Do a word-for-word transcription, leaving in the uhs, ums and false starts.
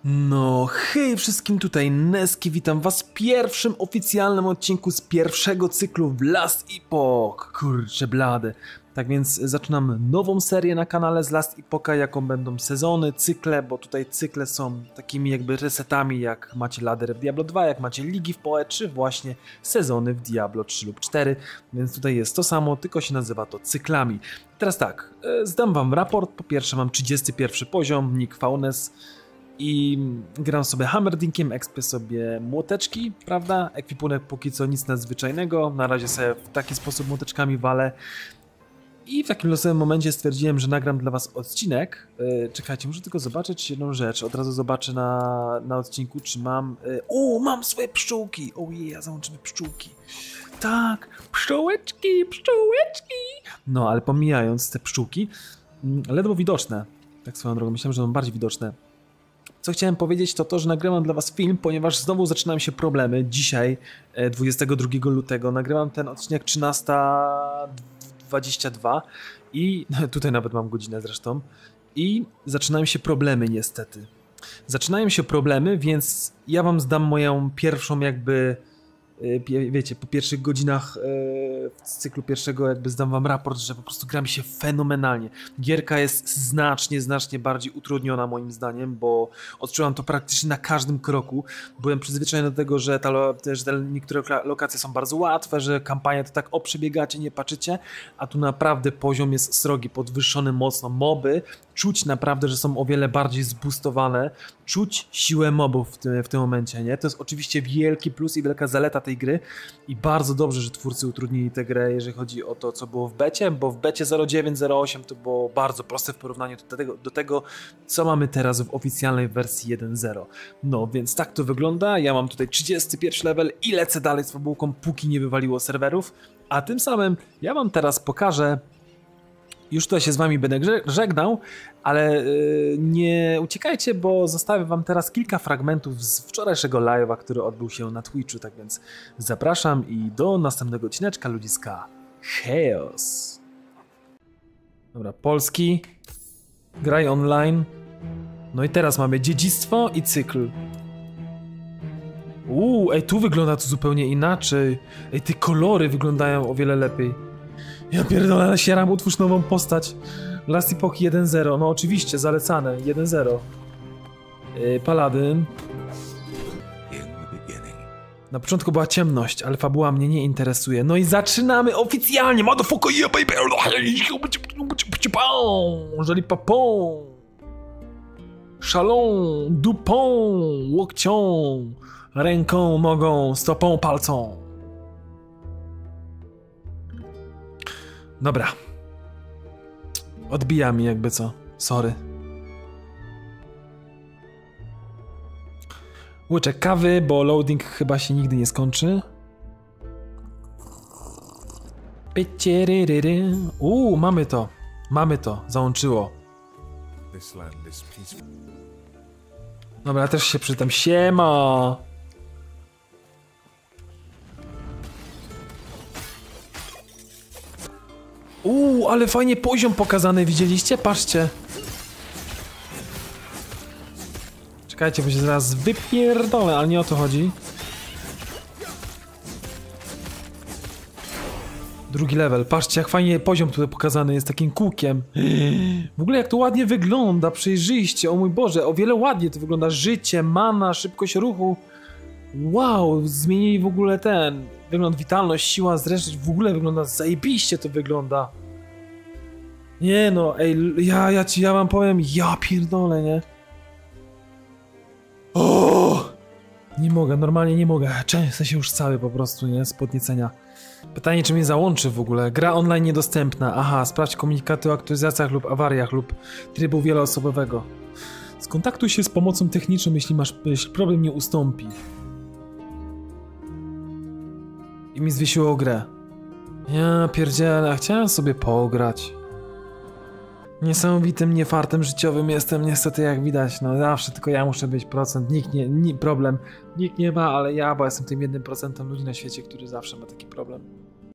No hej wszystkim, tutaj Neski, witam was w pierwszym oficjalnym odcinku z pierwszego cyklu w Last Epoch. Kurczę blade. Tak więc zaczynam nową serię na kanale z Last Epocha, jaką będą sezony, cykle, bo tutaj cykle są takimi jakby resetami, jak macie ladder w Diablo dwa, jak macie ligi w P O E, czy właśnie sezony w Diablo trzy lub cztery, więc tutaj jest to samo, tylko się nazywa to cyklami. Teraz tak, zdam wam raport. Po pierwsze mam trzydziesty pierwszy poziom, Nick Faunes. I gram sobie Hammerdinkiem, ekspię sobie młoteczki, prawda? Ekwipunek póki co nic nadzwyczajnego, na razie sobie w taki sposób młoteczkami walę. I w takim losowym momencie stwierdziłem, że nagram dla was odcinek. Yy, czekajcie, muszę tylko zobaczyć jedną rzecz. Od razu zobaczę na, na odcinku, czy mam... Yy, o, mam swoje pszczółki! O je, ja załączymy pszczółki. Tak, pszczółeczki, pszczółeczki! No, ale pomijając te pszczółki, yy, ledwo widoczne. Tak swoją drogą, myślałem, że będą bardziej widoczne. Co chciałem powiedzieć, to to, że nagrywam dla was film, ponieważ znowu zaczynają się problemy. Dzisiaj, dwudziestego drugiego lutego, nagrywam ten odcinek trzynasta dwadzieścia dwa i tutaj nawet mam godzinę zresztą. I zaczynają się problemy niestety. Zaczynają się problemy, więc ja wam zdam moją pierwszą jakby... Wiecie, po pierwszych godzinach w cyklu pierwszego jakby zdam wam raport, że po prostu gra mi się fenomenalnie. Gierka jest znacznie, znacznie bardziej utrudniona moim zdaniem, bo odczułam to praktycznie na każdym kroku. Byłem przyzwyczajony do tego, że, ta, że te niektóre lokacje są bardzo łatwe, że kampania to tak o przebiegacie, nie patrzycie, a tu naprawdę poziom jest srogi, podwyższony mocno. Moby czuć naprawdę, że są o wiele bardziej zboostowane, czuć siłę mobów w tym, w tym momencie, nie? To jest oczywiście wielki plus i wielka zaleta tej gry i bardzo dobrze, że twórcy utrudnili tę grę, jeżeli chodzi o to, co było w becie, bo w becie zero dziewięć zero osiem to było bardzo proste w porównaniu do tego, do tego, co mamy teraz w oficjalnej wersji jeden zero. No, więc tak to wygląda. Ja mam tutaj trzydziesty pierwszy level i lecę dalej z fabułką, póki nie wywaliło serwerów, a tym samym ja wam teraz pokażę. Już tutaj się z wami będę żegnał, ale yy, nie uciekajcie, bo zostawię wam teraz kilka fragmentów z wczorajszego live'a, który odbył się na Twitchu, tak więc zapraszam i do następnego odcineczka, ludziska. Chaos. Dobra, polski, graj online. No i teraz mamy dziedzictwo i cykl. Uuu, ej, tu wygląda to zupełnie inaczej. Ej, te kolory wyglądają o wiele lepiej. Ja pierdolę, ale sieram, utwórz nową postać. Last Epoch jeden zero, no oczywiście, zalecane, jeden zero. Yy, Paladyn. Na początku była ciemność, ale fabuła mnie nie interesuje. No i zaczynamy oficjalnie, motherfucker, yeah baby! Joli papon. Szalon, dupą, łokcią, ręką, nogą, stopą, palcą. Dobra. Odbija mi jakby co. Sorry. Łyczek kawy, bo loading chyba się nigdy nie skończy. Uuu, mamy to. Mamy to. Załączyło. Dobra, ja też się przytam. Siema! Uuu, ale fajnie poziom pokazany, widzieliście? Patrzcie. Czekajcie, bo się zaraz wypierdolę, ale nie o to chodzi. Drugi level, patrzcie jak fajnie poziom tutaj pokazany jest takim kółkiem. W ogóle jak to ładnie wygląda, przejrzyście, o mój Boże, o wiele ładniej to wygląda. Życie, mana, szybkość ruchu. Wow, zmienili w ogóle ten wygląd, witalność, siła, zresztą w ogóle wygląda zajebiście to wygląda. Nie no, ej, ja, ja ci, ja wam powiem, ja pierdolę, nie? O! Nie mogę, normalnie nie mogę, często się już cały po prostu, nie? Z podniecenia. Pytanie, czy mnie załączy w ogóle? Gra online niedostępna, aha, sprawdź komunikaty o aktualizacjach lub awariach lub trybu wieloosobowego. Skontaktuj się z pomocą techniczną, jeśli masz, jeśli problem nie ustąpi. I mi zwiesiło grę. Ja pierdzielę, chciałem sobie pograć. Niesamowitym niefartem życiowym jestem niestety, jak widać. No zawsze tylko ja muszę być procent, nikt nie, nie problem. Nikt nie ma, ale ja, bo jestem tym jednym procentem ludzi na świecie, który zawsze ma taki problem.